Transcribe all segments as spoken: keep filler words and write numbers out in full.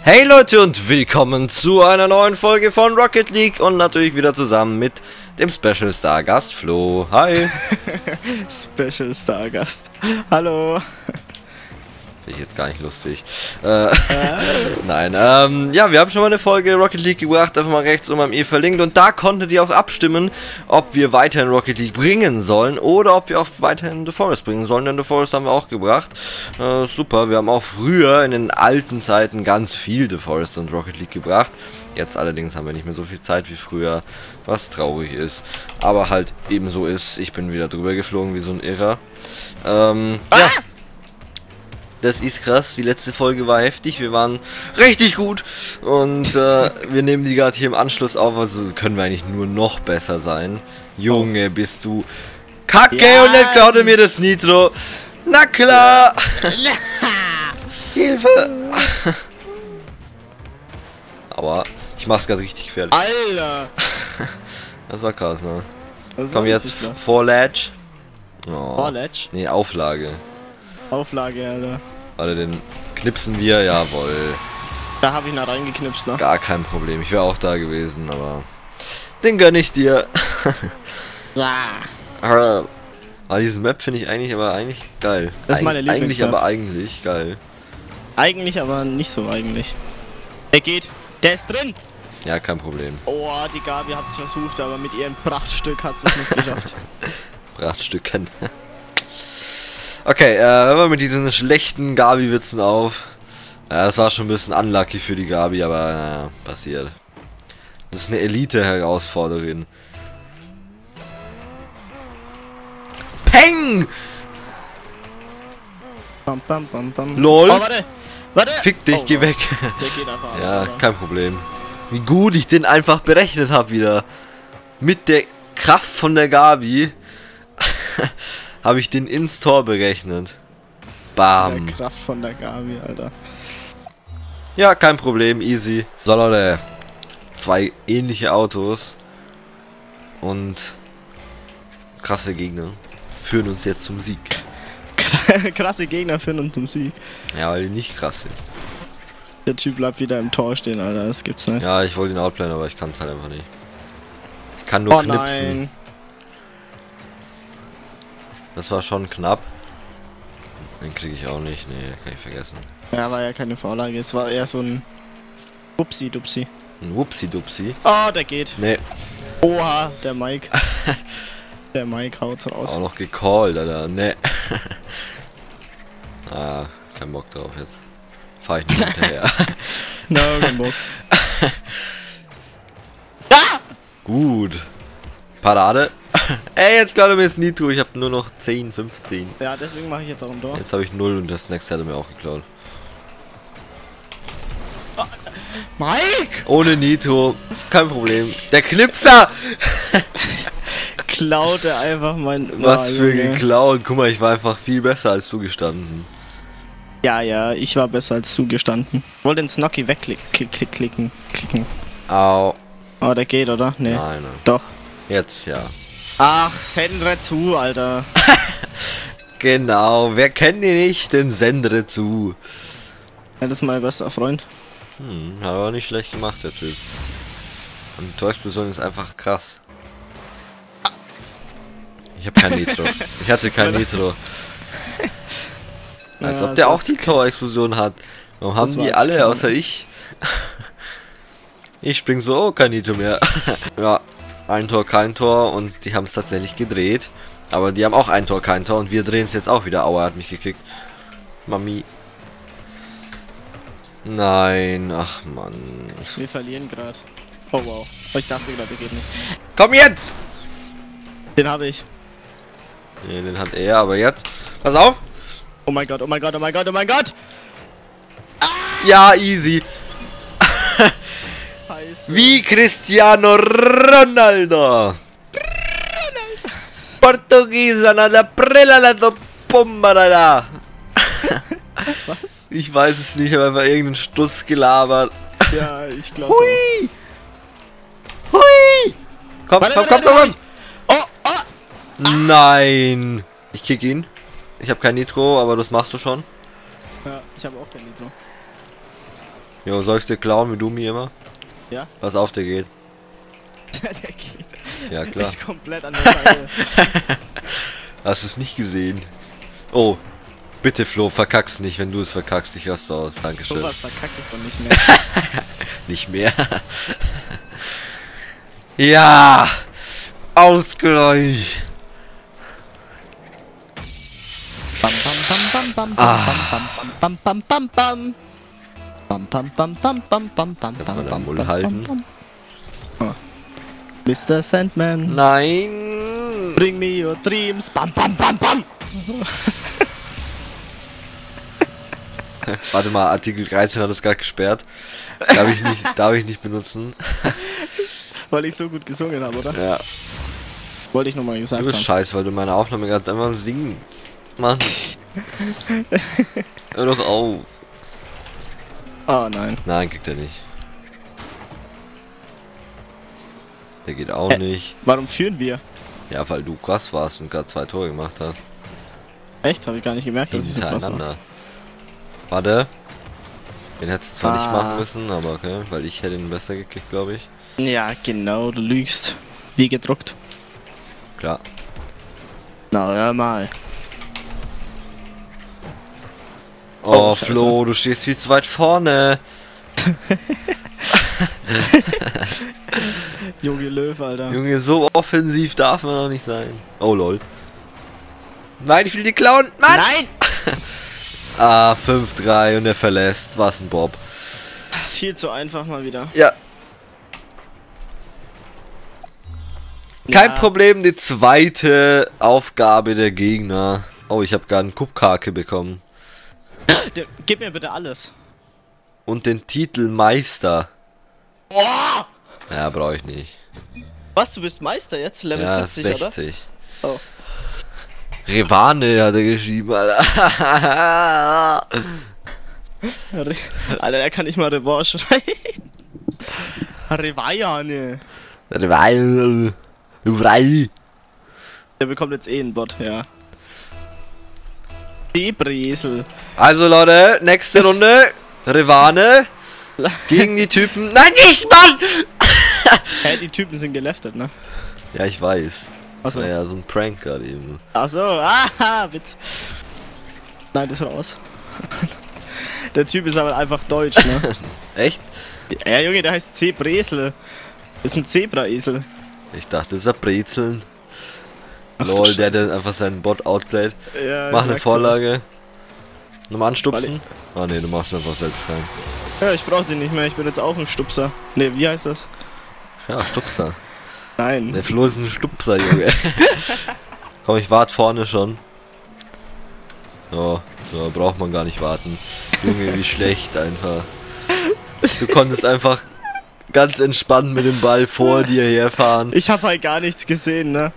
Hey Leute und willkommen zu einer neuen Folge von Rocket League und natürlich wieder zusammen mit dem Special Star Gast Flo. Hi. Special Star Gast. Hallo. Finde ich jetzt gar nicht lustig. Äh, Nein, ähm, ja, wir haben schon mal eine Folge Rocket League gebracht, einfach mal rechts oben am E verlinkt und da konntet ihr auch abstimmen, ob wir weiterhin Rocket League bringen sollen oder ob wir auch weiterhin The Forest bringen sollen, denn The Forest haben wir auch gebracht. Äh, super, wir haben auch früher in den alten Zeiten ganz viel The Forest und Rocket League gebracht. Jetzt allerdings haben wir nicht mehr so viel Zeit wie früher, was traurig ist. Aber halt ebenso ist, ich bin wieder drüber geflogen wie so ein Irrer. Ähm, ah! ja. Das ist krass, die letzte Folge war heftig, wir waren richtig gut und äh, wir nehmen die gerade hier im Anschluss auf, also können wir eigentlich nur noch besser sein. Junge, bist du kacke ja, und dann klaut er mir das Nitro. Na klar! Hilfe! Aber ich mach's gerade richtig gefährlich. Alter! Das war krass, ne? Das Komm jetzt, Vorlatch. Oh. Vorlatch? Nee, Auflage. Auflage, Alter. Warte, den knipsen wir, jawohl. Da habe ich ihn reingeknipst, ne? Gar kein Problem, ich wäre auch da gewesen, aber den gönn ich dir. Ja. Aber diese Map finde ich eigentlich aber eigentlich geil. Das ist meine Eig Eigentlich Lieblingsmap. aber eigentlich geil. Eigentlich aber nicht so eigentlich. Der geht. Der ist drin. Ja, kein Problem. Oh, die Gabi hat es versucht, aber mit ihrem Prachtstück hat sie es nicht geschafft. Prachtstücken. Okay, äh, hören wir mit diesen schlechten Gabi-Witzen auf. Ja, das war schon ein bisschen unlucky für die Gabi, aber naja, passiert. Das ist eine Elite-Herausforderin. Peng! Bam, bam, bam, bam. LOL! Oh, warte! Warte! Fick dich, oh, geh weg! Der geht einfach. Ja, aber. kein Problem. Wie gut ich den einfach berechnet habe wieder. Mit der Kraft von der Gabi. Habe ich den ins Tor berechnet. Bam. Der Kraft von der Gabi, Alter. Ja, kein Problem, easy. So Leute, zwei ähnliche Autos und krasse Gegner führen uns jetzt zum Sieg. Krasse Gegner führen uns zum Sieg. Ja, weil die nicht krass sind. Der Typ bleibt wieder im Tor stehen, Alter, das gibt's nicht. Ja, ich wollte ihn outplayen, aber ich kann es halt einfach nicht. Ich kann nur oh, knipsen. Nein. Das war schon knapp. Den kriege ich auch nicht. Nee, kann ich vergessen. Ja, war ja keine Vorlage. Es war eher so ein Upsi-Dupsi. Ein Wupsi-Dupsi. Oh, der geht. Nee. Oha, der Mike. Der Mike haut raus. Auch noch gecallt, Alter. Nee. Ah, kein Bock drauf jetzt. Fahr ich nicht hinterher. No, kein Bock. Gut. Parade. Ey, jetzt glaube ich mir das Nitro. Ich habe nur noch zehn, fünfzehn. Ja, deswegen mache ich jetzt auch ein Tor. Jetzt habe ich null und das nächste hat er mir auch geklaut. Mike! Ohne Nitro. Kein Problem. Der Knipser! Klaut er einfach mein... Was oh, für Junge. geklaut. Guck mal, ich war einfach viel besser als du gestanden. Ja, ja, ich war besser als du gestanden. Wollte den Snocky wegklicken. Klick, klicken. Klicken. Au. Oh, der geht, oder? Nee. Nein, nein. Doch. Jetzt ja. Ach, sendre zu, Alter. Genau. Wer kennt ihn nicht? Den Sendre zu. Ja, das ist mein bester Freund. Hm, hat aber nicht schlecht gemacht, der Typ. Und die Torexplosion ist einfach krass. Ich habe kein Nitro. Ich hatte kein Nitro. Als Ja, ob der das auch die Torexplosion hat. Warum haben war die jetzt alle, klar. außer ich? Ich spring so, oh, kein Nitro mehr. Ja, ein Tor, kein Tor und die haben es tatsächlich gedreht. Aber die haben auch ein Tor, kein Tor und wir drehen es jetzt auch wieder. Aua, hat mich gekickt. Mami. Nein, ach Mann. Wir verlieren gerade. Oh wow. Oh, ich dachte gerade, der geht nicht. Komm jetzt! Den habe ich. Nee, den hat er, aber jetzt. Pass auf! Oh mein Gott, oh mein Gott, oh mein Gott, oh mein Gott! Ja, easy. Scheiße. Wie Cristiano Ronaldo. Portugiesa nada prela la do pombarada. Was? Ich weiß es nicht, ich habe einfach irgendeinen Stuss gelabert. Ja, ich glaube. Hui! Hui! Komm, Warte, komm, warte, komm, warte, komm, Oh, oh! komm! Nein! Ich kick ihn. Ich habe kein Nitro, aber das machst du schon. Ja, ich habe auch kein Nitro. Jo, soll ich dir klauen, wie du mir immer? Ja? Pass auf, der geht. Der geht. Ja, klar. Ist komplett an der Seite. Hast du es nicht gesehen? Oh, bitte Flo, verkack's nicht, wenn du es verkackst, ich raste aus. Dankeschön. Sowas verkacke ich doch nicht mehr. Nicht mehr. Ja! Ausgleich! Bam bam bam bam bam bam bam bam bam bam bam bam bam bam bam bam Kannst mal bam den bam Mull bam halten? bam. Oh. Mister Sandman, Nein! bring me your dreams. Bam bam bam bam. Warte mal, Artikel dreizehn hat es gerade gesperrt. Darf ich nicht, darf ich nicht benutzen. Weil ich so gut gesungen habe, oder? Ja. Wollte ich nochmal gesagt Du bist haben. scheiße, weil du meine Aufnahme gerade einfach singst. Mann. Hör doch auf. Oh nein. Nein, kriegt er nicht. Der geht auch Hä? nicht. Warum führen wir? Ja, weil du krass warst und gerade zwei Tore gemacht hast. Echt? Habe ich gar nicht gemerkt, dass ich so krass war. Hintereinander. Warte. Den hättest du zwar nicht Ah. machen müssen, aber okay, weil ich hätte ihn besser gekriegt, glaube ich. Ja, genau, du lügst. Wie gedruckt. Klar. Na, hör mal. Oh, Oh, Flo, du stehst viel zu weit vorne. Junge Löw, Alter. Junge, so offensiv darf man doch nicht sein. Oh, lol. Nein, ich will die klauen. Mann! Nein! Ah, fünf drei und er verlässt. Was ein Bob. Viel zu einfach mal wieder. Ja. Kein Ja. Problem, die zweite Aufgabe der Gegner. Oh, ich habe gerade einen Kupkake bekommen. Der, gib mir bitte alles. Und den Titel Meister. Oh! Ja, brauche ich nicht. Was, du bist Meister jetzt? Level Ja, siebzig, sechzig. oder? Oh. Revane hat er geschrieben, Alter. Re Alter, der kann nicht mal Revanche schreiben. Revajane. Revane. Revane. Der bekommt jetzt eh einen Bot, ja. Debresel. Also Leute, nächste Runde. Revane. Gegen die Typen. Nein, nicht, Mann! Hä, die Typen sind geleftet, ne? Ja, ich weiß. Das Achso. war ja so ein Prank gerade eben. Achso, aha, Witz. Nein, das ist raus. Der Typ ist aber einfach deutsch, ne? Echt? Ja, Junge, der heißt Zebresel. Das ist ein Zebraesel. Ich dachte, das ist ein Brezeln. Ach, Lol, du der hat einfach seinen Bot outplayed. Ja, Mach ich eine merk's Vorlage. Nochmal anstupsen. Weil Ah ne, du machst einfach selbst rein. Ja, ich brauch den nicht mehr, ich bin jetzt auch ein Stupser. Ne, wie heißt das? Ja, Stupser. Nein. Der Flo ist ein Stupser, Junge. Komm, ich warte vorne schon. Oh, so braucht man gar nicht warten. Junge, wie schlecht einfach. Du konntest einfach ganz entspannt mit dem Ball vor dir herfahren. Ich hab halt gar nichts gesehen, ne?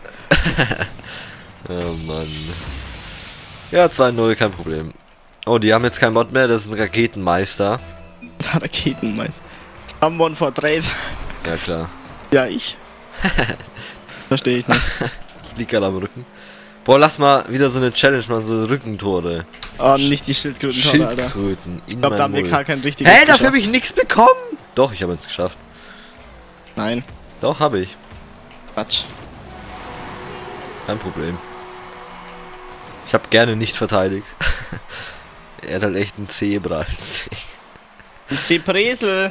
Oh Mann. Ja, zwei null, kein Problem. Oh, die haben jetzt kein Bot mehr, das ist ein Raketenmeister. Raketenmeister. Someone for trade. Ja, klar. Ja, ich. Verstehe ich nicht. Ich lieg gerade am Rücken. Boah, lass mal wieder so eine Challenge machen, so Rückentore. Oh, nicht die Schildkröten, Alter. Schildkröten. Ich glaube, da haben wir gar kein richtiges Hä, dafür geschafft. habe ich nichts bekommen. Doch, ich habe es geschafft. Nein, Doch, habe ich. Quatsch. Kein Problem. Ich habe gerne nicht verteidigt. Er hat halt echt ein Zebra. Ein Zebresel.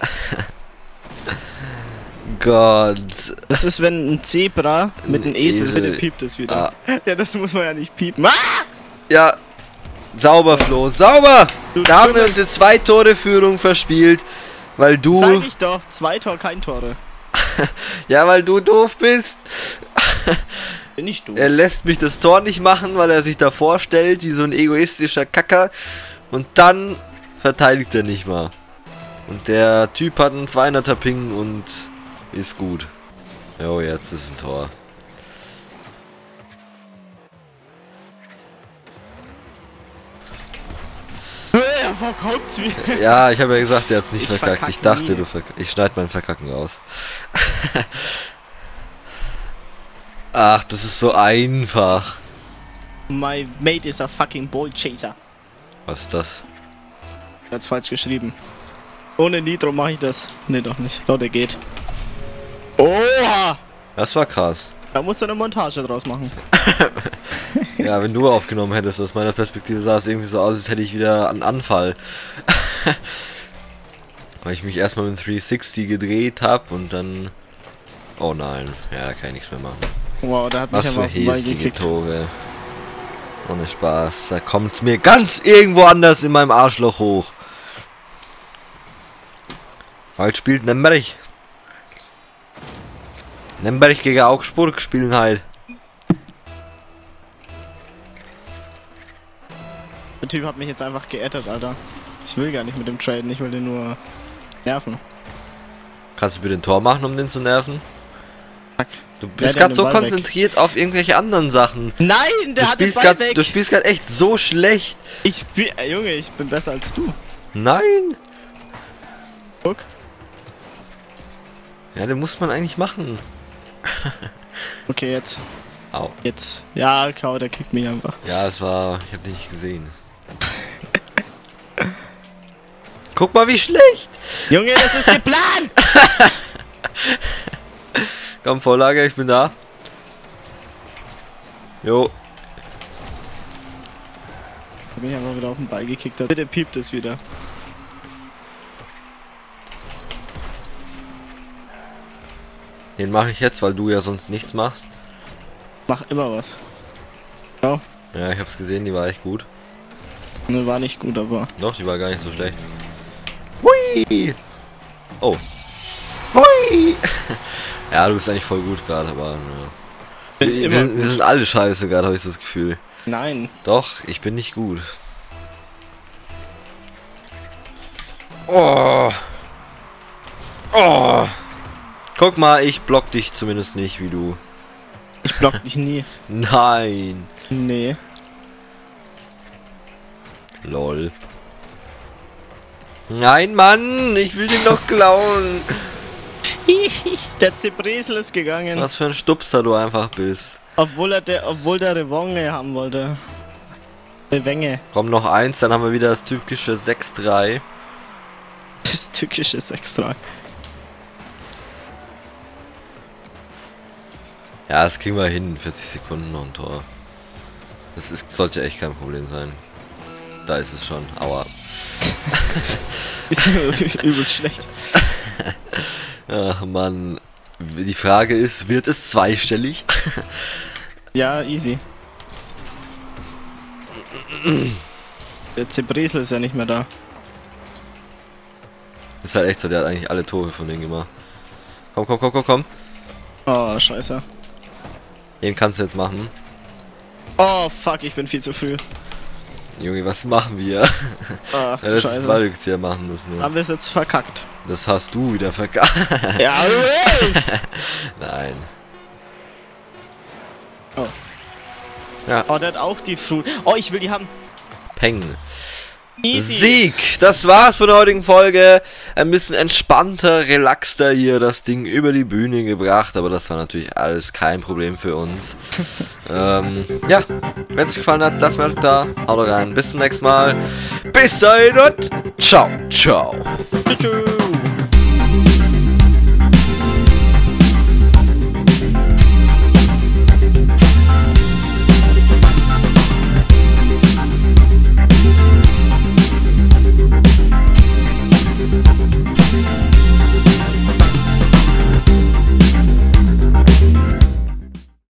Gott. Das ist, wenn ein Zebra mit Ein einem Esel, Esel. bitte piept es wieder. Ja, das muss man ja nicht piepen. Ah! Ja, sauber, Flo, sauber! Du Da haben wir dummes- unsere zwei Tore Führung verspielt, weil du... Sag ich doch, zwei Tor, kein Tore. Ja, weil du doof bist. Bin ich du. Er lässt mich das Tor nicht machen, weil er sich da vorstellt, wie so ein egoistischer Kacker. Und dann verteidigt er nicht mal. Und der Typ hat einen zweihunderter Ping und ist gut. Jo, jetzt ist ein Tor. Er verkauft wie. Ja, ich habe ja gesagt, der hat's nicht Ich verkackt. verkack Ich dachte, nie. du verkackst. Ich schneide mein Verkacken raus. Ach, das ist so einfach. My mate is a fucking ball chaser. Was ist das? Er hat's falsch geschrieben. Ohne Nitro mache ich das. Ne, doch nicht. Doch, der geht. Oha! Das war krass. Da musst du eine Montage draus machen. Ja, wenn du aufgenommen hättest, aus meiner Perspektive sah es irgendwie so aus, als hätte ich wieder einen Anfall. Weil ich mich erstmal mit dem dreihundertsechzig gedreht habe und dann... Oh nein, ja, da kann ich nichts mehr machen. Wow, da hat mich Was für aber hässliche Tore. Ohne Spaß, da kommt es mir ganz irgendwo anders in meinem Arschloch hoch. Heute spielt Nürnberg. Nürnberg gegen Augsburg spielen halt. Der Typ hat mich jetzt einfach geaddet, Alter. Ich will gar nicht mit dem traden, ich will den nur nerven. Kannst du bitte ein Tor machen, um den zu nerven? Fuck. Du bist Ja, gerade so Ball konzentriert weg. Auf irgendwelche anderen Sachen. Nein, der du hat den spielst Ball grad, weg. Du spielst gerade echt so schlecht. Ich spiel, äh, Junge, ich bin besser als du. Nein. Guck. Ja, den muss man eigentlich machen. Okay, jetzt. Au. Jetzt. Ja, Kau, der kickt mich einfach. Ja, es war... Ich hab dich nicht gesehen. Guck mal, wie schlecht. Junge, das ist geplant. Komm, Vorlage, ich bin da. Jo. Da bin ich einfach wieder auf den Ball gekickt. Bitte piept es wieder. Den mache ich jetzt, weil du ja sonst nichts machst. Mach immer was. Ja. Ja, ich hab's gesehen, die war echt gut. Ne, war nicht gut, aber... Doch, die war gar nicht so schlecht. Hui! Oh. Hui! Ja, du bist eigentlich voll gut gerade, aber... Ja. Bin Wir, immer wir, gut. wir sind alle scheiße gerade, habe ich so das Gefühl. Nein. Doch, ich bin nicht gut. Oh. Oh. Guck mal, ich block dich zumindest nicht, wie du. Ich block dich nie. Nein. Nee. Lol. Nein, Mann, ich will den doch klauen. Der Zebresel ist gegangen. Was für ein Stupser du einfach bist. Obwohl er der, obwohl der Revonge haben wollte. Revenge. Komm, noch eins, dann haben wir wieder das typische sechs drei. Das tückische sechs drei. Ja, das kriegen wir hin. vierzig Sekunden noch ein Tor. Das ist, sollte echt kein Problem sein. Da ist es schon. Aua. Ist übelst schlecht. Ach Mann. Die Frage ist, wird es zweistellig? Ja, easy. Der Zebresel ist ja nicht mehr da. Ist halt echt so, der hat eigentlich alle Tore von denen gemacht. Komm, komm, komm, komm, komm. Oh, scheiße. Den kannst du jetzt machen. Oh, fuck, ich bin viel zu früh. Junge, was machen wir? Ach, Ja, du das Scheiße. ist Ballrückzieher machen müssen. Haben wir es jetzt verkackt? Das hast du wieder verkackt. Ja, Nein. Oh. Ja. Oh, der hat auch die Fruit. Oh, ich will die haben. Peng. Easy. Sieg! Das war's von der heutigen Folge. Ein bisschen entspannter, relaxter hier das Ding über die Bühne gebracht, aber das war natürlich alles kein Problem für uns. ähm, ja, wenn es euch gefallen hat, lasst mir da. Haut rein. Bis zum nächsten Mal. Bis dahin und ciao, ciao. Tschüss.